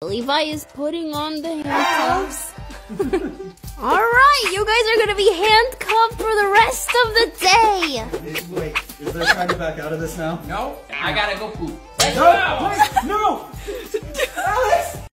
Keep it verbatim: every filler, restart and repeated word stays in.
Levi is putting on the handcuffs. Alright, you guys are gonna be handcuffed for the rest of the day. Wait, is there time to back out of this now? No, I gotta go poop. No! Wait, no! Alex!